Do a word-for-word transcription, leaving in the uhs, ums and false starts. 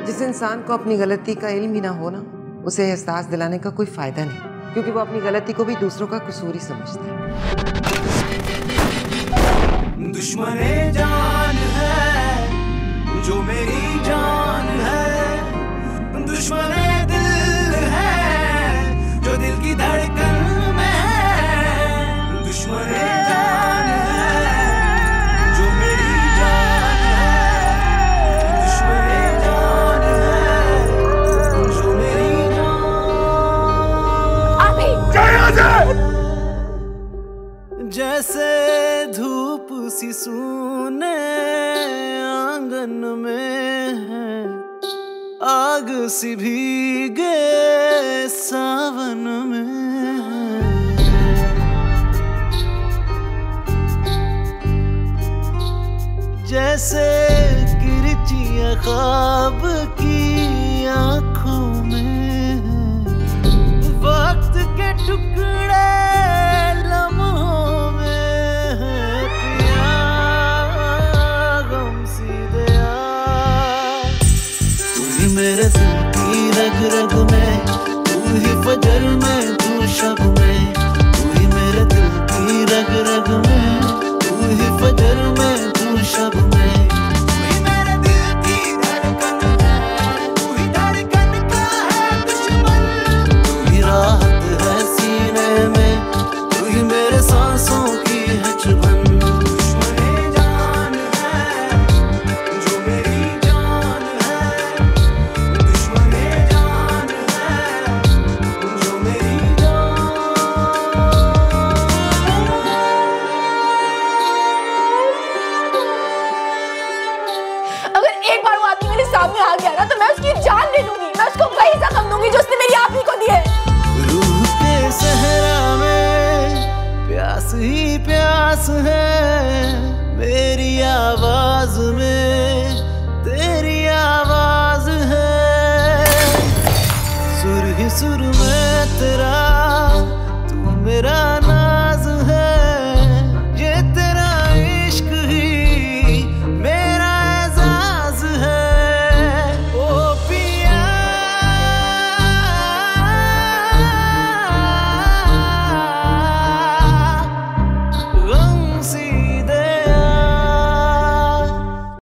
जिस इंसान को अपनी गलती का इल्म ही ना हो ना, उसे एहसास दिलाने का कोई फायदा नहीं, क्योंकि वो अपनी गलती को भी दूसरों का कसूर ही समझता है। दुश्मने जान है जो मेरी जान है, दुश्मने दिल है जो दिल की धड़कन में है, दुश्मने जान है जो मेरी जान है, दुश्मने जान है जो मेरी जान। अभी जैसे धूप सी सूने आंगन में है, आग सी भीगे सावन में है, जैसे किरचियां ख्वाब की आंखों में है, वक्त के टुकड़े मेरे दिल की रग रग में, तू ही फजर में, तू शब में, तू ही मेरे दिल की रग रग में, तू ही फजर में, तू शब में, तू ही मेरे दिल की धड़कन है, तू ही धड़कन का है दुश्मन, तू ही राहत है सीने में, तू ही मेरे सांसों की है चुभन। सामने आ गया ना तो मैं उसकी जान ले लूंगी, मैं उसको वही जख्म दूंगी जो उसने मेरी आप ही को दिए। रूह के सहरा में प्यास ही प्यास है, मेरी आवाज में तेरी आवाज है, सुर ही सुर में तेरा, तू मेरा